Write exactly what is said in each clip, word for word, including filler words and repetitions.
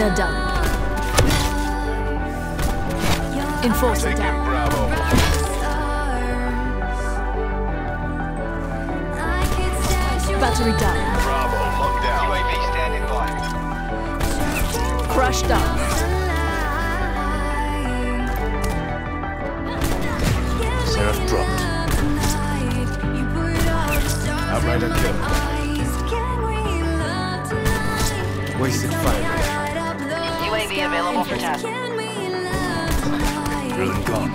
They're done. Enforcer Taking down. Bravo. Battery down. Bravo, locked down. U A V standing by. Crash down. Seraph dropped. Outrider kill. Wasted fire. U A V available for tasking. Drone gone.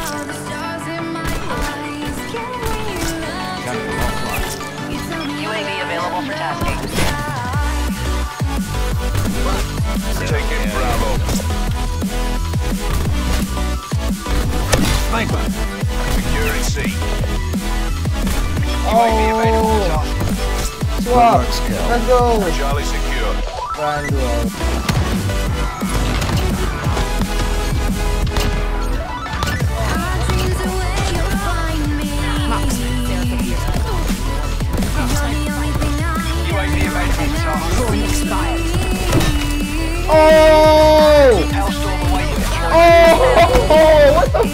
Cannon offline. U A V available for tasking. Taking Bravo. Sniper. Securing C. U A V available for tasking. Swap. Large scale. Let's go. Charlie secure. Triangle. U A V available for tasking. Expired. Oh! Hellstorm awaiting deployment. Oh! What the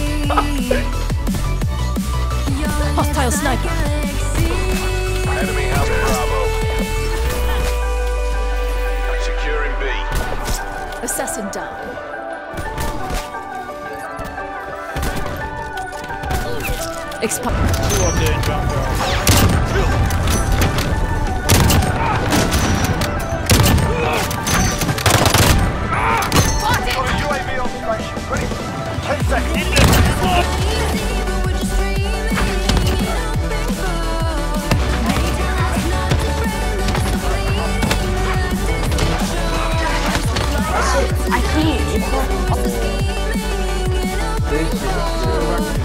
fuck? Hostile sniper. Enemy house Bravo. Securing B. Assassin down. Expired. Got a U A V on station. Ready? Ten seconds. I can't. This is